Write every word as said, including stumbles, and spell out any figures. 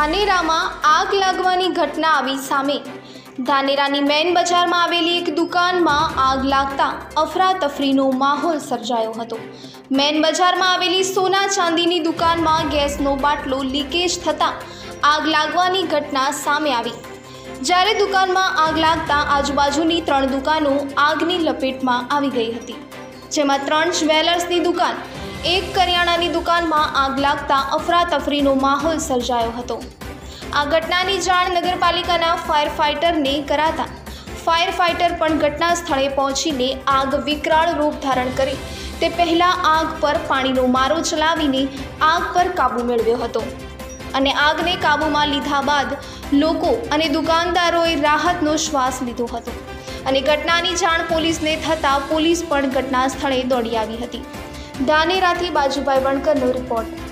ધાનેરામાં આગ લાગવાની ઘટના આવી સામે। ધાનેરાની મેન બજારમાં આવેલી એક દુકાનમાં આગ લાગતા અફરાતફરીનો માહોલ સર્જાયો હતો। મેન બજારમાં આવેલી સોના ચાંદીની દુકાનમાં ગેસનો બાટલો લીકેજ થતાં આગ લાગવાની ઘટના સામે આવી। જ્યારે દુકાનમાં આગ લાગતા આજુબાજુની ત્રણ દુકાનો આગની લપેટમાં આવી ગઈ હતી, જેમાં ત્રણ જ્વેલર્સની દુકાન, એક કરિયાણાની દુકાનમાં આગ લાગતા અફરાતફરીનો માહોલ સર્જાયો હતો। આ ઘટનાની જાણ નગરપાલિકાના ફાયર ફાઇટરને કરાતા ફાયર ફાઇટર પણ ઘટના સ્થળે પહોંચીને આગ વિકરાળ રૂપ ધારણ કરી તે પહેલાં આગ પર પાણીનો મારો ચલાવીને આગ પર કાબૂ મેળવ્યો હતો અને આગને કાબૂમાં લીધા બાદ લોકો અને દુકાનદારોએ રાહતનો શ્વાસ લીધો હતો અને ઘટનાની જાણ પોલીસને થતાં પોલીસ પણ ઘટના સ્થળે દોડી આવી હતી। ધાનેરાથી બાજુભાઈ વણકરનો રિપોર્ટ।